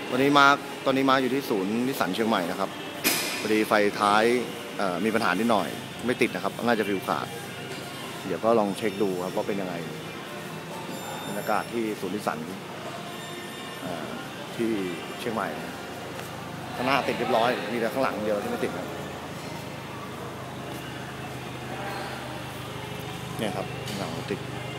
วันนี้มาตอนนี้มาอยู่ที่ศูนย์นิสสันเชียงใหม่นะครับพอดีไฟท้ายมีปัญหานิดหน่อยไม่ติดนะครับน่าจะฟิวขาดเดี๋ยวก็ลองเช็คดูครับว่าเป็นยังไงบรรยากาศที่ศูนย์นิสสันที่เชียงใหม่ข้างหน้าติดเรียบร้อยมีแต่ข้างหลังเดียวที่ไม่ติดครับเนี่ยครับข้างหลังติด